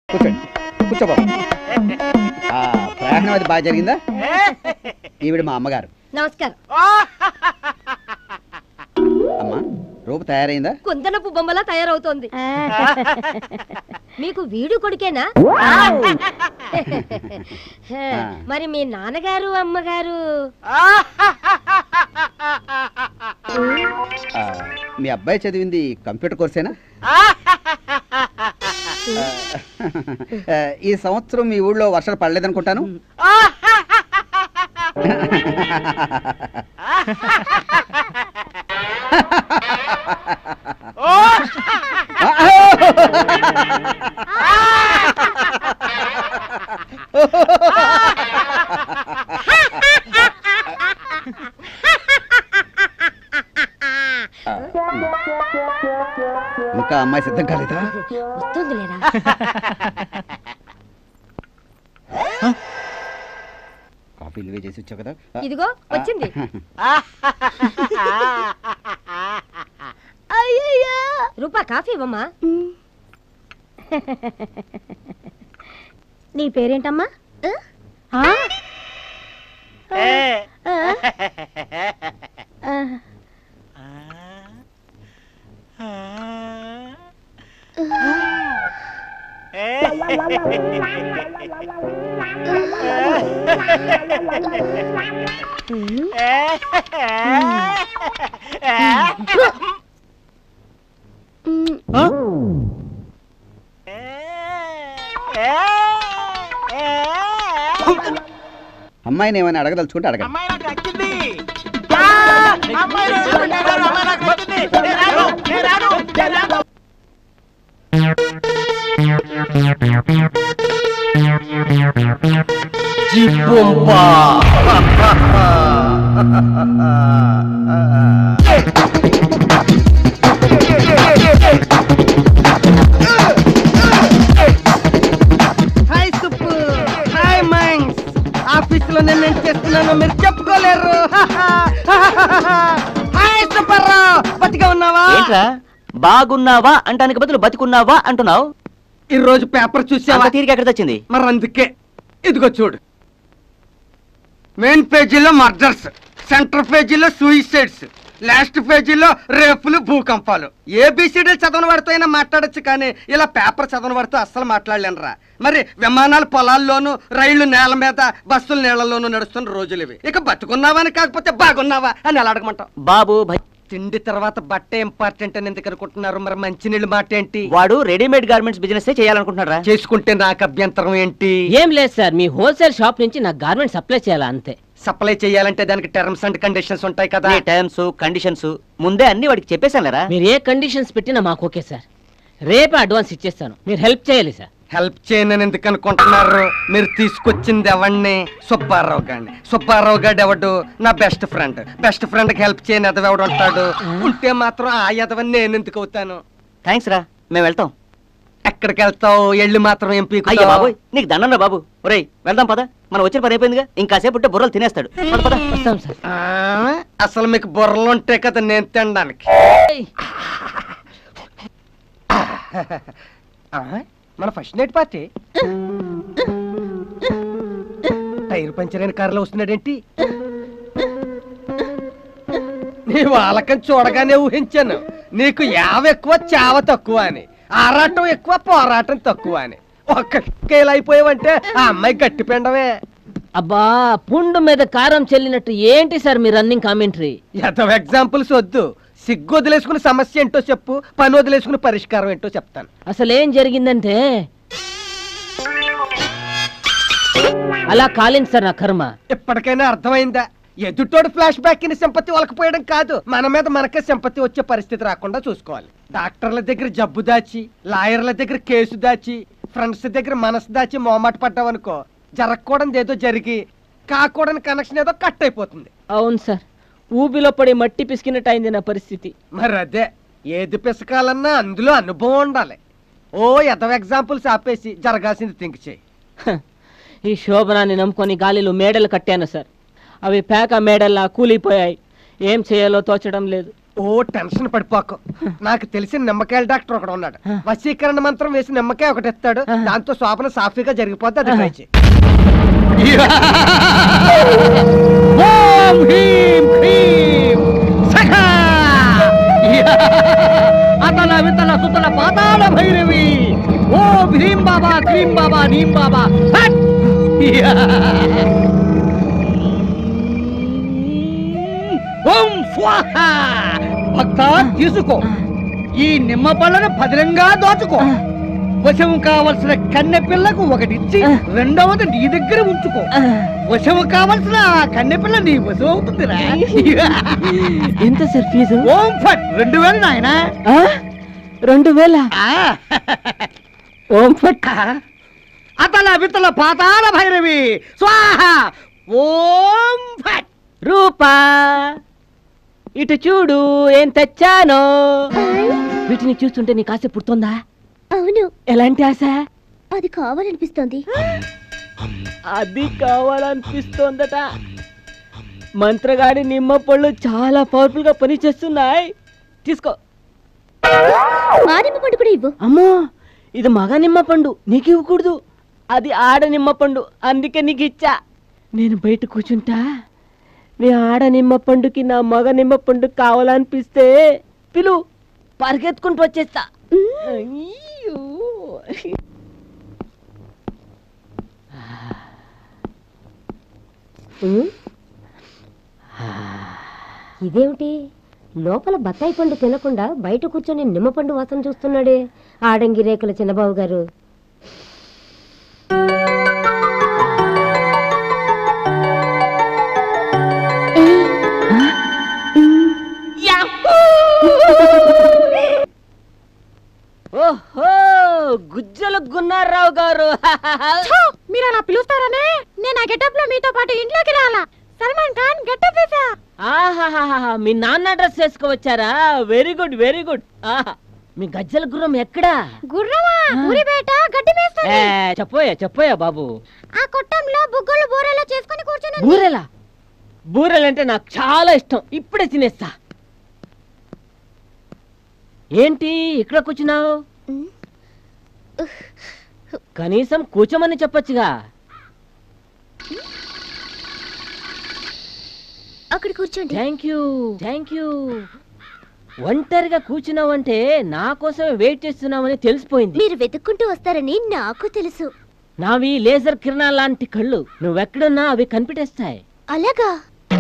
కూర్చోండి, కూర్చో బాబు. ప్రయాణం అది బాగా జరిగిందా? ఈవిడ మా అమ్మగారు. నమస్కారం. అమ్మా, రూపు తయారైందా? కుందనపు బొమ్మలా తయారవుతోంది. మీకు వీడు కొడుకేనా? మరి మీ నాన్నగారు అమ్మగారు? మీ అబ్బాయి చదివింది కంప్యూటర్ కోర్సేనా? ఈ సంవత్సరం మీ ఊళ్ళో వర్షాలు పడలేదనుకుంటాను. ఇంకా అమ్మాయి సిద్ధం కాలేదా? వస్తుంది లేరా? కాఫీ ఇల్వే చేసి వచ్చావు కదా. ఇదిగో వచ్చింది. రూపా కాఫీ ఇవ్వమ్మా. నీ పేరేంటమ్మా? అమ్మాయిని ఏమైనా అడగదలుచుకుంటే అడగండి. Hi Suppu, hi minds. ఆఫీసులో నేను ఏం చేస్తున్నానో మీరు చెప్పుకోలేరు. హాయ్ సూపర్రావు, బతిగా ఉన్నావా? బాగున్నావా అంటానికి బదులు బతికున్నావా అంటున్నావు. ఈ రోజు పేపర్ చూసావా? తీరిక ఎక్కడ వచ్చింది? మరి అందుకే ఇదిగో చూడు. మెయిన్ పేజీలో మర్డర్స్, సెంటర్ పేజీలో సూయిసైడ్స్, లాస్ట్ పేజీలో రేపులు, భూకంపాలు. ఏబిసిడీలు చదవని వాడితో అయినా మాట్లాడచ్చు, కానీ ఇలా పేపర్ చదవని వాడితో అస్సలు మాట్లాడలేనరా. మరి విమానాలు పొలాల్లోనూ, రైళ్లు నేల మీద, బస్సులు నీళ్లలోనూ నడుస్తున్న రోజులు ఇవి. ఇక బతుకున్నావా అని కాకపోతే బాగున్నావా అని ఎలా అడగమంటావు? బాబు తిండి తర్వాత బట్ట ఇంపార్టెంట్ అని ఎందుకు అనుకుంటున్నారు? మరి మంచినీళ్ళు మాట ఏంటి? వాడు రెడీమేడ్ గార్మెంట్స్ బిజినెస్ చేయాలనుకుంటున్నారా? చేసుకుంటే నాకు అభ్యంతరం ఏంటి? ఏం లేదు సార్, మీ హోల్సేల్ షాప్ నుంచి నాకు గార్మెంట్ సప్లై చేయాలా అంతే. సప్లై చేయాలంటే దానికి టర్మ్స్ అండ్ కండిషన్స్ ఉంటాయి కదా. టర్మ్స్ కండిషన్స్ ముందే అన్ని వాడికి చెప్పేశాను. మీరు ఏ కండిషన్స్ పెట్టినా మాకు ఓకే సార్. రేపే అడ్వాన్స్ ఇచ్చేస్తాను, మీరు హెల్ప్ చేయాలి సార్. హెల్ప్ చేయనని ఎందుకు అనుకుంటున్నారు? మీరు తీసుకొచ్చింది ఎవడిని? సుబ్బారావు గారిని. సుబ్బారావు గారు ఎవడు? నా బెస్ట్ ఫ్రెండ్. బెస్ట్ ఫ్రెండ్ కి హెల్ప్ చేయని ఎదవెవడు ఉంటాడు? ఉంటే మాత్రం ఆ ఎదవని నేను ఎందుకు అవుతాను? థ్యాంక్స్ రా, మేము వెళ్తాం. ఎక్కడికి వెళ్తావు? ఎల్లు మాత్రం ఏం పీకు? అయ్యో బాబోయ్, నీకు దండం రా బాబు. ఒరేయ్ వెళ్దాం పద, మనం వచ్చిన పని అయిపోయిందిగా, ఇంకాసేపు ఉంటే బుర్రలు తినేస్తాడు. పద వస్తాం సార్. అసలు మీకు బుర్రలు ఉంటే కదా నేను తినడానికి. మన first night party tyre puncture అయిన కారులో వస్తున్నాడేంటి? నీ వాళ్ళకని చూడగానే ఊహించాను నీకు యావ ఎక్కువ చావ తక్కువ అని, ఆరాటం ఎక్కువ పోరాటం తక్కువ అని. ఒక్కైపోయావంటే ఆ అమ్మాయి గట్టి పిండవే. అబ్బా, పుండు మీద కారం చెల్లినట్టు ఏంటి సార్ మీ రన్నింగ్ కామెంటరీ? ఎంతో ఎగ్జాంపుల్స్ వద్దు. సిగ్గు వదిలేసుకుని సమస్య ఏంటో చెప్పు, పని వదిలేసుకుని పరిష్కారం ఏంటో చెప్తాను. అసలు ఏం జరిగిందంటే, అలా కాలింది సార్ నా కర్మ. ఇప్పటికైనా అర్థమైందా? ఎదుటోడు ఫ్లాష్ బ్యాక్ ని సింపతి వలకపోయడం కాదు, మన మీద మనకే సింపతి వచ్చే పరిస్థితి రాకుండా చూసుకోవాలి. డాక్టర్ల దగ్గర జబ్బు దాచి, లాయర్ల దగ్గర కేసు దాచి, ఫ్రెండ్స్ దగ్గర మనసు దాచి మోమాట పడ్డావనుకో, జరగకూడదు ఏదో జరిగి కాకూడని కనెక్షన్ ఏదో కట్ అయిపోతుంది. అవును సార్, ఊబిలో పడి మట్టి పిసికినట్టు అయింది నా పరిస్థితి. మరి అదే, ఏది పిసకాలన్నా అందులో అనుభవం ఉండాలి. ఓ ఎదవ ఎగ్జాంపుల్స్ ఆపేసి జరగాల్సింది థింక్ చేయి. ఈ శోభనాన్ని నమ్ముకొని గాలిలో మేడలు కట్టాను సార్, అవి పేక మేడల్లా కూలిపోయాయి. ఏం చేయాలో తోచడం లేదు. ఓ టెన్షన్ పడిపోకు. నాకు తెలిసిన నిమ్మకాయల డాక్టర్ ఒకడు ఉన్నాడు. వశీకరణ మంత్రం వేసి నిమ్మకాయ ఒకటి ఇస్తాడు. దాంతో శోభన సాఫీగా జరిగిపోతే అది ట్రై చేయి. ఓం హ్రీం క్రీం సఖా అతల వితల సుతల పాతాళ భైరవి ఓ భీం బాబా క్రీం బాబా నీం బాబా హట్ ఓం స్వాహా భక్త తీసుకో ఈ నిమ్మ పళ్ళను భద్రంగా దోచుకో వశము కావలసిన కన్నె పిల్లకు ఒకటిచ్చి రెండవది నీ దగ్గర ఉంచుకో వశము కావలసిన ఆ కన్నె పిల్ల నీ వశం అవుతుందిరా ఎంత సార్ ఫీజు? ఓం ఫట్ 2000 నాయనా 2000. ఓం ఫట్ అతల వితల పాతాళ భైరవి స్వాహ ఓం ఫట్. రూపా ఇటు చూడు ఏం తెచ్చానో. వీటిని చూస్తుంటే నీకు ఆశ పుడుతుందా? అవును. ఎలాంటి ఆశ? అది కావాలనిపిస్తోంది. అది కావాలనిపిస్తోందట. మంత్రగాడి నిమ్మ పళ్ళు చాలా పవర్ఫుల్ గా పనిచేస్తున్నాయి. తీసుకో. మా నిమ్మ పండు కూడా ఇవ్వు. అమ్మో ఇది మగ నిమ్మ పండు, నీకు ఇవ్వకూడదు. అది ఆడ నిమ్మ పండు, అందుకే నీకు ఇచ్చా. నేను బయట కూర్చుంటా. నీ ఆడ నిమ్మ పండుకి నా మగ నిమ్మ పండు కావాలనిపిస్తే పిలు, పరిగెత్తుకుంటూ వచ్చేస్తా. అయ్యో. ఇదేమిటి లోపల బత్తాయి పండు తినకుండా బయట కూర్చొని నిమ్మపండు వాసన చూస్తున్నాడే ఆడంగి రేకుల చిన్నబాబు గారు. ఓహో గుజ్జల గున్నారావు గారు. మీరు అలా పిలుస్తారనే నేను ఆ గెటప్ లో మీతో పాటు ఇంట్లోకి రాలా. సల్మాన్ ఖాన్ గెటప్ వేసా. ఆహాహాహా మీ నాన్న డ్రెస్ వేసుకువచ్చారా? Very good very good. మీ గజ్జల గుర్రం ఎక్కడా? గుర్రమా? ఊరి బయట గడ్డి మేస్తుంది. చెప్పోయా చెప్పోయా బాబు. ఆ కొట్టంలో బుగ్గలు బూరెలా చేసుకొని కూర్చుని. బూరెలా? బూరెలంటే నాకు చాలా ఇష్టం, ఇప్పుడే తినేస్తా. ఏంటి ఇక్కడ కూర్చున్నావు? కనీసం కూర్చోమని చెప్పొచ్చుగా. అక్కడ కూర్చోండి. Thank you thank you. ఒంటరిగా కూర్చున్నావంటే నా కోసమే వెయిట్ చేస్తున్నావని తెలిసిపోయింది. మీరు వెతుక్కుంటూ వస్తారని నాకు తెలుసు. నావి లేజర్ కిరణాల లాంటి కళ్ళు, నువ్వెక్కడున్నా అవి కనిపెట్టేస్తాయి. అలాగా?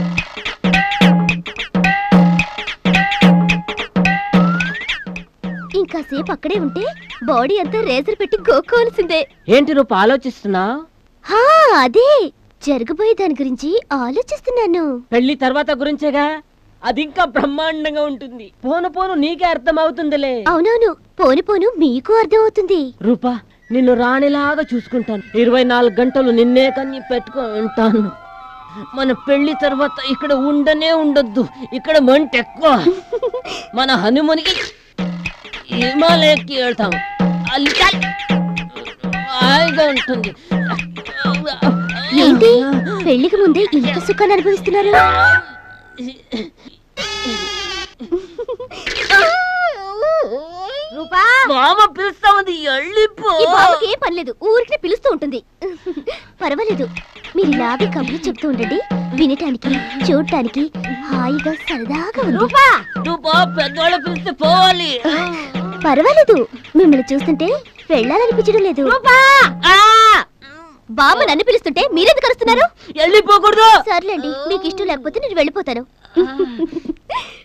ఇంకాసేపు అక్కడే ఉంటే బాడీ అంతా రేజర్ పెట్టి గోక్కోవాల్సిందే. ఏంటి రూప ఆలోచిస్తున్నావు? అదే జరగబోయే దాని గురించి ఆలోచిస్తున్నాను. పెళ్లి తర్వాత గురించేగా, అది ఇంకా బ్రహ్మాండంగా ఉంటుంది. పోను పోను నీకే అర్థం అవుతుందిలే. అవునవును, పోను పోను మీకు అర్థం అవుతుంది. రూపా నిన్ను రాణిలాగా చూసుకుంటాను. 24 గంటలు నిన్నే కన్ని పెట్టుకుంటాను. మన పెళ్లి తర్వాత ఇక్కడ ఉండనే ఉండొద్దు, ఇక్కడ మంట ఎక్కువ. మన హనుమనికి హిమాలయకి వెళ్తాం, హాయిగా ఉంటుంది. ఏంటి పెళ్లికి ముందే ఇంత సుఖాన్ని అనుభవిస్తున్నారు? రూపా మామ పిలుస్తా ఉంది, వెళ్ళిపో. ఏం పర్లేదు, ఊరికి పిలుస్తూ ఉంటుంది. పర్వాలేదు, మీరు ఇలాగే కబుర్లు చెప్తూ ఉండండి. వినటానికి చూడటానికి హాయిగా సరదాగా ఉంది. రూపా పెద్దవాళ్ళు పిలిస్తే పోవాలి. పర్వాలేదు, మిమ్మల్ని చూస్తుంటే వెళ్ళాలనిపించడం లేదు. బాబు నన్ను పిలుస్తుంటే మీరెందుకు కలుస్తున్నారు? వెళ్ళిపోకూడదు. సర్లేండి, మీకు ఇష్టం లేకపోతే నేను వెళ్ళిపోతాను.